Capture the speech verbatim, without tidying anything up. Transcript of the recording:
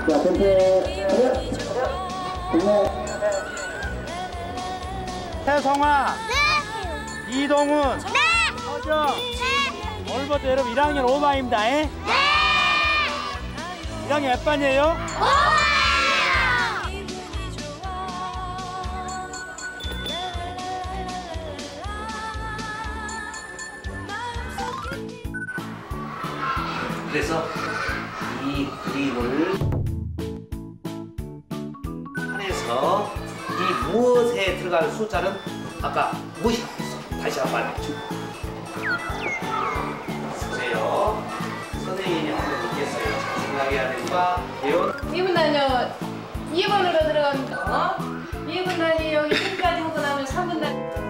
자, 템페 차렷. 동네. 태성아. 네. 이동훈. 네. 서정. 네. 오늘부터 여러분 일 학년 오 반입니다. 에? 네. 일 학년 몇 반이에요? 오! 그래서 이 그림을 한해서 이 무엇에 들어갈 숫자는 아까 무엇이라고 했어? 다시 한번 말해줘. 보세요. 선생님이 한번 읽겠어요. 자, 생각해야 되니까 배운 이 분 단위 이 번으로 들어갑니다. 이 분 단위 여기 끝까지 하고 나면 삼 분 단위.